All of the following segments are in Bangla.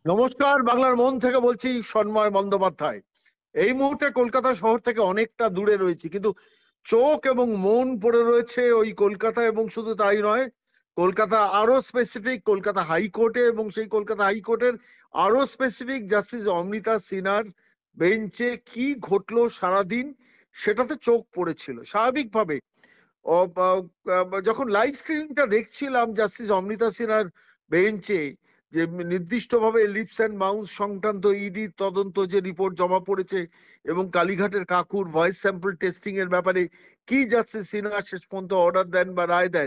নমস্কার, বাংলার মন থেকে বলছি সন্ময় বন্দ্যোপাধ্যায়। এই মুহূর্তে কলকাতা শহর থেকে অনেকটা দূরে রয়েছি, কিন্তু চোখ এবং মন পড়ে রয়েছে ওই কলকাতা। এবং শুধু তাই নয়, কলকাতা আরো স্পেসিফিক কলকাতা হাইকোর্টে, এবং সেই কলকাতা হাইকোর্টের আরো স্পেসিফিক জাস্টিস অমৃতা সিনহার বেঞ্চে কি ঘটলো সারাদিন সেটাতে চোখ পড়েছিল স্বাভাবিকভাবে। যখন লাইভ স্ট্রিমিংটা দেখছিলাম জাস্টিস অমৃতা সিনহার বেঞ্চে, যে নির্দিষ্টভাবে লিপস অ্যান্ড মাউথ সংক্রান্ত ইডি তদন্ত যে রিপোর্ট জমা পড়েছে এবং কালীঘাটের কাকুর ভয়েস স্যাম্পল টেস্টিং এর ব্যাপারে কি জাস্টিস সিনহা শেষ পর্যন্ত অর্ডার দেন বা রায় দেন,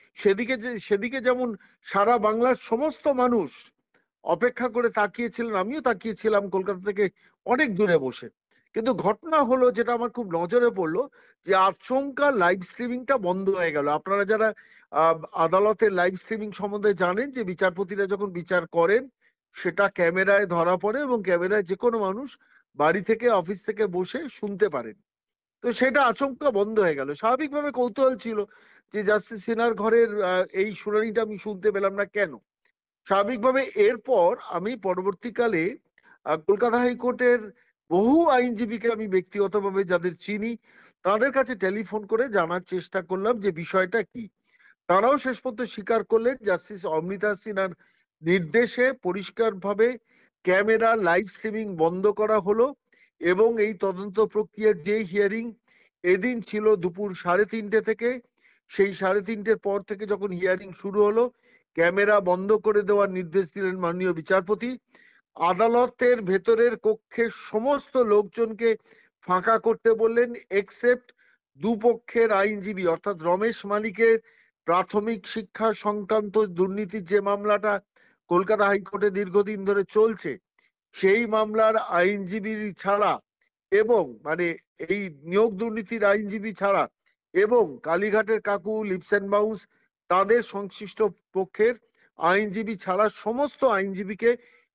সেদিকে যেমন সারা বাংলার সমস্ত মানুষ অপেক্ষা করে তাকিয়েছিলেন, আমিও তাকিয়েছিলাম কলকাতা থেকে অনেক দূরে বসে। কিন্তু ঘটনা হলো, যেটা আমার খুব নজরে পড়লো, যে আচমকা লাইভ স্ট্রিমিংটা বন্ধ হয়ে গেল। আপনারা যারা আদালতের লাইভ স্ট্রিমিং সম্বন্ধে জানেন, যে বিচারপতিরা যখন বিচার করেন সেটা ক্যামেরায় ধরা পড়ে এবং ক্যামেরায় যে কোনো মানুষ বাড়ি থেকে অফিস থেকে বসে শুনতে পারেন। তো সেটা আচমকা বন্ধ হয়ে গেল। স্বাভাবিকভাবে কৌতূহল ছিল যে জাস্টিস সিনহার ঘরের এই শুনানিটা আমি শুনতে পেলাম না কেন। স্বাভাবিকভাবে এরপর আমি পরবর্তীকালে কলকাতা হাইকোর্টের বহু আইনজীবীকে আমি ব্যক্তিগতভাবে যাদের চিনি তাদের কাছে টেলিফোন করে জানার চেষ্টা করলাম যে বিষয়টা কি। তারাও শেষ পর্যন্ত স্বীকার করলেন জাস্টিস অমৃতা সিনহার নির্দেশে পরিষ্কারভাবে ক্যামেরা লাইভ স্ট্রিমিং বন্ধ করা হলো এবং এই তদন্ত প্রক্রিয়ার যে হিয়ারিং এদিন ছিল দুপুর 3:30 থেকে, সেই 3:30-এর পর থেকে যখন হিয়ারিং শুরু হলো ক্যামেরা বন্ধ করে দেওয়ার নির্দেশ দিলেন মাননীয় বিচারপতি। আদালতের ভেতরের কক্ষের সমস্ত লোকজনকে ফাঁকা করতে বললেন, এক্সেপ্ট দুপক্ষের আইনজীবী, অর্থাৎ রমেশ মালিকের প্রাথমিক শিক্ষা সংক্রান্ত দুর্নীতির যে মামলাটা কলকাতা হাইকোর্টে দীর্ঘদিন ধরে চলছে, সেই মামলার আইনজীবী ছাড়া এবং মানে এই নিয়োগ দুর্নীতির আইনজীবী ছাড়া এবং কালীঘাটের কাকু লিপস অ্যান্ড মাউস তাদের সংশ্লিষ্ট পক্ষের আইনজীবী ছাড়া সমস্ত আইনজীবীকে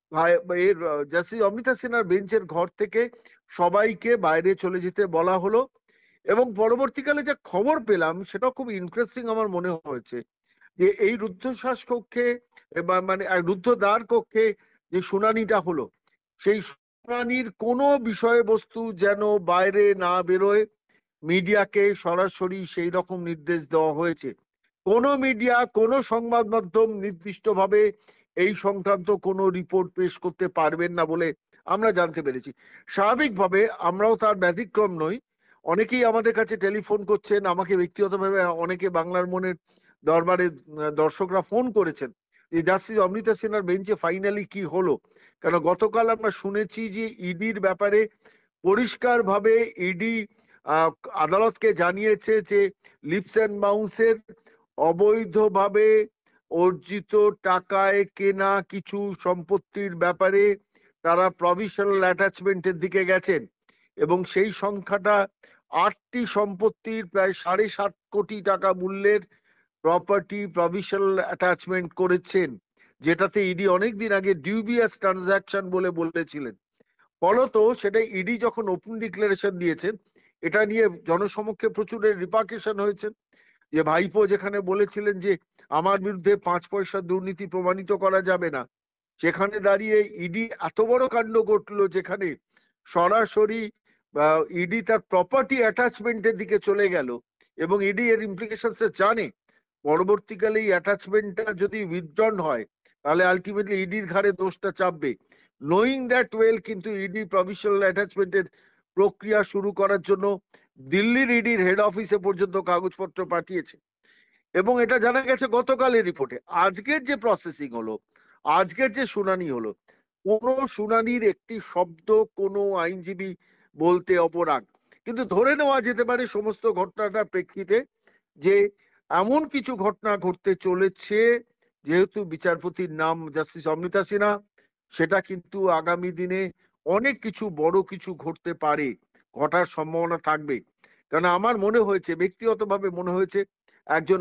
এর জাস্টিস অমৃতা সিনহার বেঞ্চের ঘর থেকে সবাইকে বাইরে চলে যেতে বলা হলো। এবং পরবর্তীকালে যে খবর পেলাম সেটা খুব ইন্টারেস্টিং আমার মনে হয়েছে, যে এই রুদ্ধশ্বাস কক্ষে মানে রুদ্ধদ্বার কক্ষে যে শুনানিটা হলো, সেই শুনানির কোনো বিষয়বস্তু যেন বাইরে না বেরোয়, মিডিয়াকে সরাসরি সেই রকম নির্দেশ দেওয়া হয়েছে। কোন মিডিয়া, কোন সংবাদ মাধ্যম নির্দিষ্টভাবে এই সংক্রান্ত কোনো রিপোর্ট পেশ করতে পারবেন না বলে আমরা জানতে পেরেছি। স্বাভাবিকভাবে আমরাও তার ব্যতিক্রম নই। অনেকেই আমাদের কাছে টেলিফোন করছেন, আমাকে ব্যক্তিগতভাবে অনেকে বাংলার মনের দরবারে দর্শকরা ফোন করেছেন যে জাস্টিস অমৃতা সিনহার বেঞ্চে ফাইনালি কি হলো। কারণ গতকাল আমরা শুনেছি যে ইডির ব্যাপারে পরিষ্কারভাবে ইডি আদালতকে জানিয়েছে যে লিপস অ্যান্ড মাউসের অবৈধভাবে অর্জিত টাকায় কেনা কিছু সম্পত্তির ব্যাপারে তারা প্রভিশনাল অ্যাটাচমেন্টের দিকে গেছেন এবং সেই সংখ্যাটা 8টি সম্পত্তির প্রায় 7.5 কোটি টাকা মূল্যের প্রপার্টি প্রভিশনাল অ্যাটাচমেন্ট করেছেন, যেটাতে ইডি অনেকদিন আগে ডিউবিয়াস ট্রানজাকশন বলে বলেছিলেন। ফলত সেটা ইডি যখন ওপেন ডিক্লারেশন দিয়েছেন, এটা নিয়ে জনসমক্ষে প্রচুর রিপার্কেশন হয়েছে। যে ভাইপো যেখানে বলেছিলেন যে আমার বিরুদ্ধে 5 পয়সা দুর্নীতি প্রমাণিত করা যাবে না, সেখানে দাঁড়িয়ে ইডি এত বড় কাণ্ড ঘটলো যেখানে সরাসরি ইডি তার প্রপার্টি অ্যাটাচমেন্টের দিকে চলে গেল এবং ইডি এর ইমপ্লিকেশনস জানে। পরবর্তীকালে এই অ্যাটাচমেন্টটা যদি উইথড্রন হয় তাহলে আলটিমেটলি ইডির ঘাড়ে দোষটা চাপবে। নোয়িং দ্যাট ওয়েল কিন্তু ইডি প্রভিশনাল অ্যাটাচমেন্টের প্রক্রিয়া শুরু করার জন্য দিল্লির ইডির হেড অফিসে পর্যন্ত কাগজপত্র পাঠিয়েছে এবং এটা জানা গেছে গতকালের রিপোর্টে। আজকের যে প্রসেসিং হলো, আজকের যে শুনানি হলো, কোনো শুনানির একটি শব্দ কোনো আইনজীবী বলতে অপরাগ, কিন্তু ধরে নেওয়া যেতে পারে সমস্ত ঘটনাটার প্রেক্ষিতে যে এমন কিছু ঘটনা ঘটতে চলেছে, যেহেতু বিচারপতির নাম জাস্টিস অমৃতা সিনহা, সেটা কিন্তু আগামী দিনে অনেক কিছু বড় কিছু ঘটতে পারে, ঘটার সম্ভাবনা থাকবে। কারণ আমার মনে হয়েছে, ব্যক্তিগতভাবে মনে হয়েছে, একজন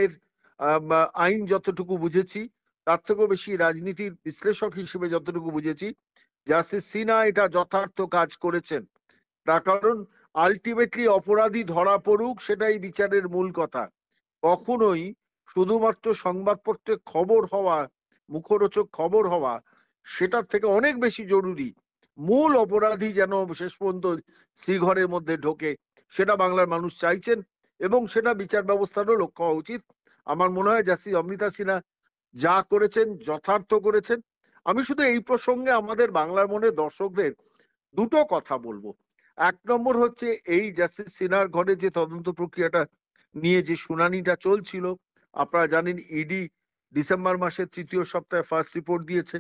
আইন যতটুকু বুঝেছি তার থেকেও বেশি রাজনীতির বিশ্লেষক হিসেবে যতটুকু বুঝেছি, জাস্টিস সিনহা এটা যথার্থ কাজ করেছেন। তার কারণ আলটিমেটলি অপরাধী ধরা পড়ুক সেটাই বিচারের মূল কথা। কখনোই শুধুমাত্র সংবাদপত্রে খবর হওয়া, মুখরোচক খবর হওয়া সেটার থেকে অনেক বেশি জরুরি মূল অপরাধী যেন শেষ পর্যন্ত শ্রীঘরের মধ্যে ঢোকে, সেটা বাংলার মানুষ চাইছেন এবং সেটা বিচার ব্যবস্থারও লক্ষ্য হওয়া উচিত। আমার মনে হয় জাস্টিস অমৃতা সিনহা যা করেছেন যথার্থ করেছেন। আমি শুধু এই প্রসঙ্গে আমাদের বাংলার মনে দর্শকদের দুটো কথা বলবো। এক নম্বর হচ্ছে, এই জাস্টিস সিনহার ঘরে যে তদন্ত প্রক্রিয়াটা নিয়ে যে শুনানিটা চলছিল, আপনারা জানেন ইডি ডিসেম্বর মাসের তৃতীয় সপ্তাহে ফার্স্ট রিপোর্ট দিয়েছে।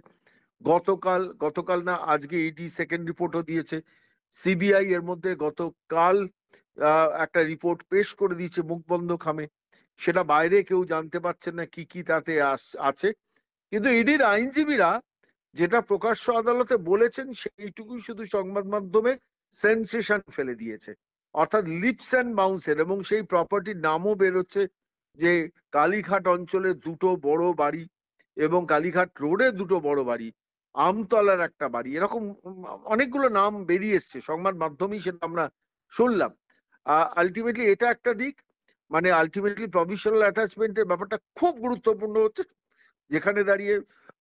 গতকাল না আজকে ইডি সেকেন্ড রিপোর্টও দিয়েছে। সিবিআই এর মধ্যে গতকাল একটা রিপোর্ট পেশ করে দিয়েছে মুখ বন্ধ খামে। সেটা বাইরে কেউ জানতে পারছেন না কি কি তাতে আছে। কিন্তু ইডির আইনজীবীরা যেটা প্রকাশ্য আদালতে বলেছেন সেইটুকুই শুধু সংবাদ মাধ্যমে সেন্সেশন ফেলে দিয়েছে, অর্থাৎ লিপস অ্যান্ড বাউন্সের, এবং সেই প্রপার্টির নামও বেরোচ্ছে যে কালীঘাট অঞ্চলে দুটো বড় বাড়ি এবং কালীঘাট রোডে দুটো বড় বাড়ি, আমতলার একটা বাড়ি, এরকম অনেকগুলো নাম বেরিয়ে এসছে সংবাদ মাধ্যমেই, সেটা আমরা শুনলাম। আলটিমেটলি এটা একটা দিক, মানে আলটিমেটলি প্রভিশনাল অ্যাটাচমেন্টের ব্যাপারটা খুব গুরুত্বপূর্ণ হচ্ছে, যেখানে দাঁড়িয়ে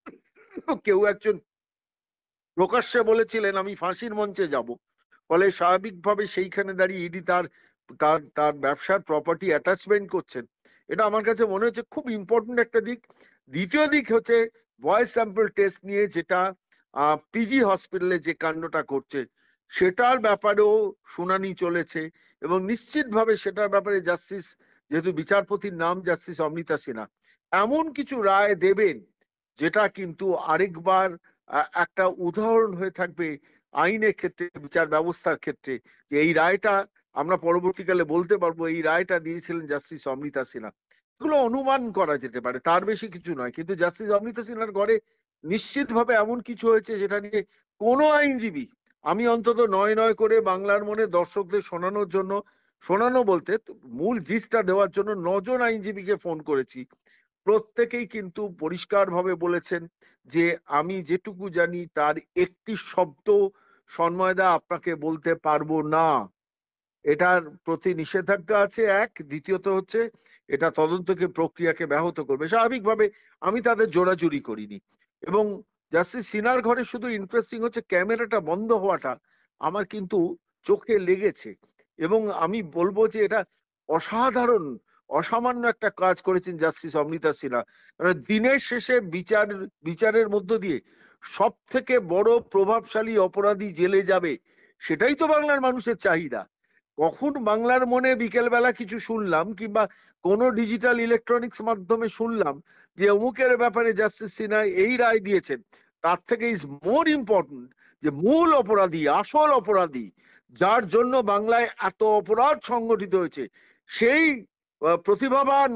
কেউ একজন প্রকাশ্যে বলেছিলেন আমি ফাঁসির মঞ্চে যাব, ফলে স্বাভাবিকভাবে সেইখানে দাঁড়িয়ে ইডি তার তার তার ব্যবসার প্রপার্টি অ্যাটাচমেন্ট করছেন। এটা আমার কাছে মনে হচ্ছে খুব ইম্পর্টেন্ট একটা দিক। দ্বিতীয় দিক হচ্ছে ভয়েস স্যাম্পল টেস্ট নিয়ে যেটা পিজি হসপিটালে যে কাণ্ডটা করছে সেটার ব্যাপারেও শুনানি চলেছে এবং নিশ্চিতভাবে সেটার ব্যাপারে জাস্টিস, যেহেতু বিচারপতির নাম জাস্টিস অমৃতা সিনহা, এমন কিছু রায় দেবেন যেটা কিন্তু আরেকবার একটা উদাহরণ হয়ে থাকবে আইনের ক্ষেত্রে, বিচার ব্যবস্থার ক্ষেত্রে, যে এই রায়টা আমরা পরবর্তীকালে বলতে পারবো এই রায়টা দিয়েছিলেন জাস্টিস অমৃতা সিনহা। এগুলো অনুমান করা যেতে পারে, তার বেশি কিছু নয়, কিন্তু জাস্টিস অমৃতা সিনহার ঘরে নিশ্চিতভাবে এমন কিছু হয়েছে যেটা নিয়ে কোনো আইনজীবী, আমি অন্তত নয় নয় করে বাংলার মনে দর্শকদের শোনানোর জন্য, শোনানো বলতে মূল জিসটা দেওয়ার জন্য 9 জন আইনজীবীকে ফোন করেছি, প্রত্যেকেই কিন্তু পরিষ্কারভাবে বলেছেন যে আমি যেটুকু জানি তার একটি শব্দ সন্ময়দা আপনাকে বলতে পারবো না। এটার প্রতি নিষেধাজ্ঞা আছে এক, দ্বিতীয়ত হচ্ছে এটা তদন্তকে প্রক্রিয়াকে ব্যাহত করবে। স্বাভাবিকভাবে আমি তাদের জোরাজুরি করিনি। এবং জাস্টিস সিনহার ঘরে শুধু ইন্টারেস্টিং হচ্ছে ক্যামেরাটা বন্ধ হওয়াটা আমার কিন্তু চোখে লেগেছে, এবং আমি বলবো যে এটা অসাধারণ অসামান্য একটা কাজ করেছেন জাস্টিস অমৃতা সিনহা। কারণ দিনের শেষে বিচারের মধ্য দিয়ে সব থেকে বড় প্রভাবশালী অপরাধী জেলে যাবে, সেটাই তো বাংলার মানুষের চাহিদা। কখন বাংলার মনে বিকেলবেলা কিছু শুনলাম কিংবা কোনো ডিজিটাল ইলেকট্রনিক্স মাধ্যমে শুনলাম যে অমুকের ব্যাপারে জাস্টিস সিনহা এই রায় দিয়েছেন, তার থেকে ইজ মোর ইম্পর্টেন্ট যে মূল অপরাধী, আসল অপরাধী, যার জন্য বাংলায় এত অপরাধ সংগঠিত হয়েছে, সেই প্রতিভাবান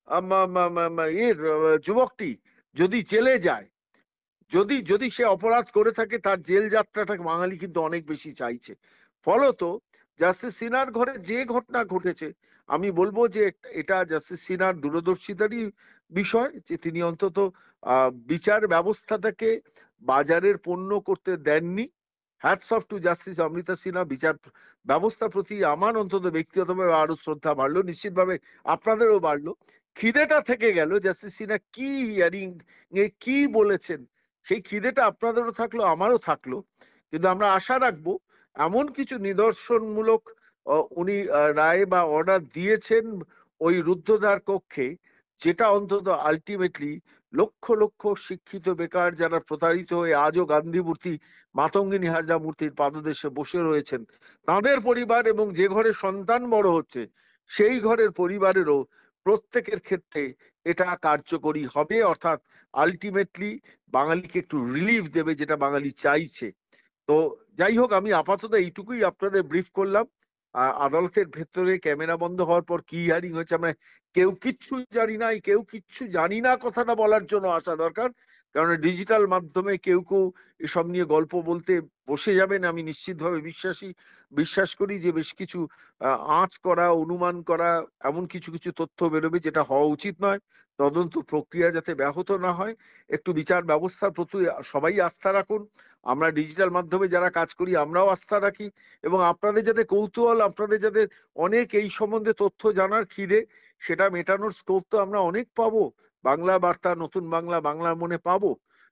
যুবকটি যদি জেলে যায়, যদি যদি সে অপরাধ করে থাকে, তার জেল যাত্রাটাকে বাঙালি কিন্তু অনেক বেশি চাইছে। ফলত জাস্টিস সিনহার ঘরে যে ঘটনা ঘটেছে, আমি বলবো যে এটা জাস্টিস সিনহার দূরদর্শিতারই বিষয় যে তিনি অন্তত বিচার ব্যবস্থাটাকে বাজারের পণ্য করতে দেননি। Hats off to justice Amrita Sinha. বিচার ব্যবস্থার প্রতি আমার অন্তত ব্যক্তিগতভাবে আরো শ্রদ্ধা বাড়লো, নিশ্চিতভাবে আপনাদেরও বাড়লো। খিদেটা থেকে গেল জাস্টিস সিনহা কি হিয়ারিং এ কি বলেছেন, সেই খিদেটা আপনাদেরও থাকলো আমারও থাকলো। কিন্তু আমরা আশা রাখবো এমন কিছু নিদর্শনমূলক উনি রায় বা অর্ডার দিয়েছেন ওই রুদ্ধদ্বার কক্ষে, যেটা অন্তত আলটিমেটলি লক্ষ লক্ষ শিক্ষিত বেকার যারা প্রতারিত হয়ে আজও গান্ধী মূর্তি, মাতঙ্গিনী হাজরা মূর্তির পাদদেশে বসে রয়েছেন, তাদের পরিবার এবং যে ঘরে সন্তান বড় হচ্ছে সেই ঘরের পরিবারেরও প্রত্যেকের ক্ষেত্রে এটা কার্যকরী হবে, অর্থাৎ আলটিমেটলি বাঙালিকে একটু রিলিফ দেবে, যেটা বাঙালি চাইছে। তো যাই হোক, আমি আপাতত এইটুকুই আপনাদের ব্রিফ করলাম। আদালতের ভেতরে ক্যামেরা বন্ধ হওয়ার পর কি হিয়ারিং হয়েছে আমরা কেউ কিচ্ছু জানি না। কেউ কিচ্ছু জানি না কথাটা বলার জন্য আসা দরকার, কারণ ডিজিটাল মাধ্যমে কেউ কেউ এসব নিয়ে গল্প বলতে বসে যাবেন। আমি নিশ্চিতভাবে বিশ্বাস করি যে বেশ কিছু আঁচ করা, অনুমান করা, এমন কিছু কিছু তথ্য বেরোবে যেটা হওয়া উচিত নয়। তদন্ত প্রক্রিয়া যাতে ব্যাহত না হয়, একটু বিচার ব্যবস্থার প্রতি সবাই আস্থা রাখুন। আমরা ডিজিটাল মাধ্যমে যারা কাজ করি আমরাও আস্থা রাখি, এবং আপনাদের যাতে কৌতূহল, আপনাদের যাদের অনেক এই সম্বন্ধে তথ্য জানার খিদে, সেটা মেটানোর স্কোপ তো আমরা অনেক পাবো। বাংলা বার্তা, নতুন বাংলা, বাংলার মনে পাবো।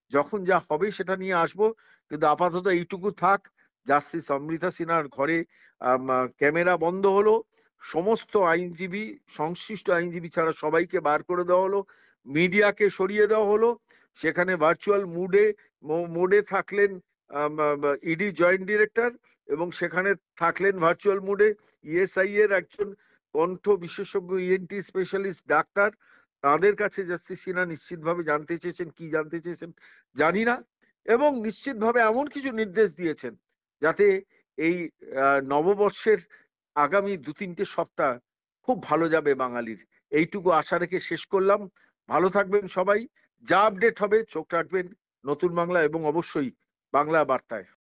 যখন যা হবে সেটা নিয়ে আসবো, কিন্তু আপাতত এইটুকু থাক। জাস্টিস অমৃতা সিনহার ঘরে ক্যামেরা বন্ধ হলো, সমস্ত আইনজীবী, সংশ্লিষ্ট আইনজীবী ছাড়া সবাইকে বার করে দেওয়া হলো, মিডিয়াকে সরিয়ে দেওয়া হলো। সেখানে ভার্চুয়াল মোডে থাকলেন ইডি জয়েন্ট ডিরেক্টর, এবং সেখানে থাকলেন ভার্চুয়াল মোডে ইএসআই এর একজন কণ্ঠ বিশেষজ্ঞ ইএনটি স্পেশালিস্ট ডাক্তার। তাদের কাছে জাস্টিস সিনহা নিশ্চিতভাবে জানতে চেয়েছেন, কি জানতে চেয়েছেন জানি না, এবং নিশ্চিতভাবে এমন কিছু নির্দেশ দিয়েছেন যাতে এই নববর্ষের আগামী 2-3টে সপ্তাহ খুব ভালো যাবে বাঙালির, এইটুকু আশা রেখে শেষ করলাম। ভালো থাকবেন সবাই, যা আপডেট হবে চোখ রাখবেন নতুন বাংলা এবং অবশ্যই বাংলা বার্তায়।